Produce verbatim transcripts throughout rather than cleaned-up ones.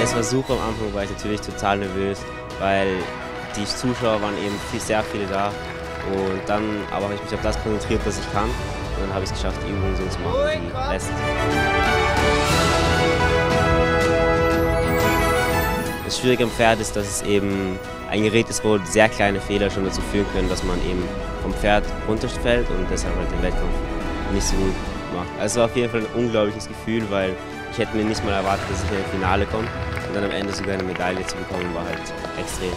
als Versuch am Anfang war ich natürlich total nervös, weil die Zuschauer waren eben viel, sehr viele da. Und dann aber habe ich mich auf das konzentriert, was ich kann. Und dann habe ich es geschafft, die Übungen so zu machen wie die Besten. Das Schwierige am Pferd ist, dass es eben ein Gerät ist, wo sehr kleine Fehler schon dazu führen können, dass man eben vom Pferd runterfällt und deshalb halt den Wettkampf nicht so gut macht. Also es war auf jeden Fall ein unglaubliches Gefühl, weil ich hätte mir nicht mal erwartet, dass ich in ein Finale komme und dann am Ende sogar eine Medaille zu bekommen, war halt extrem.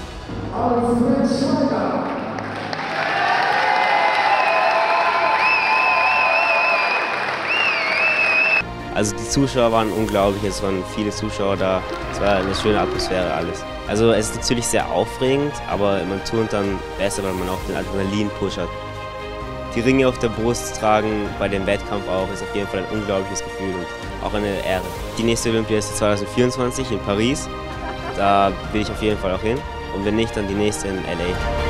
Also die Zuschauer waren unglaublich, es waren viele Zuschauer da, es war eine schöne Atmosphäre alles. Also es ist natürlich sehr aufregend, aber man turnt dann besser, weil man auch den Adrenalin-Push hat. Die Ringe auf der Brust tragen bei dem Wettkampf auch, ist auf jeden Fall ein unglaubliches Gefühl und auch eine Ehre. Die nächste Olympia ist zweitausendvierundzwanzig in Paris, da will ich auf jeden Fall auch hin und wenn nicht, dann die nächste in L A.